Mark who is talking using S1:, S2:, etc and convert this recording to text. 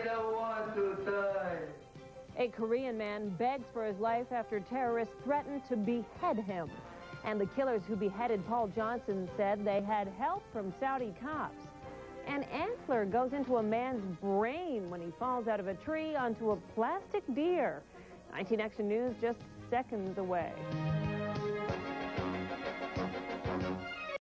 S1: don't want to die.
S2: A Korean man begs for his life after terrorists threatened to behead him. And the killers who beheaded Paul Johnson said they had help from Saudi cops. An antler goes into a man's brain when he falls out of a tree onto a plastic deer. 19 Action News just seconds away.